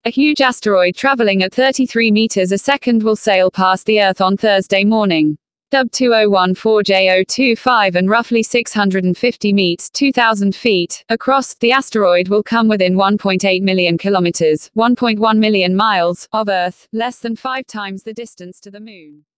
A huge asteroid traveling at 33 meters a second will sail past the Earth on Thursday morning. Dubbed 2014J025 and roughly 650 meters (2,000 feet) across, the asteroid will come within 1.8 million kilometers (1.1 million miles) of Earth, less than 5 times the distance to the Moon.